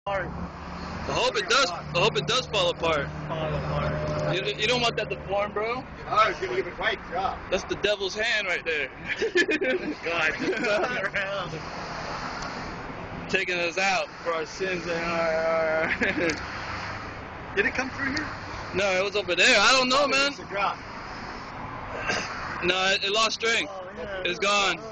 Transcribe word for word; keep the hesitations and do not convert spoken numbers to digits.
apart. I hope it does. I hope it does fall apart. Fall apart. You, you don't want that to form, bro. Oh, it's gonna give it right drop. That's the devil's hand right there. God, just walking around. Taking us out for our sins and our. Did it come through here? No, it was over there. I don't know, man. It's a drop. No, it, it lost strength. Oh, yeah. It's gone.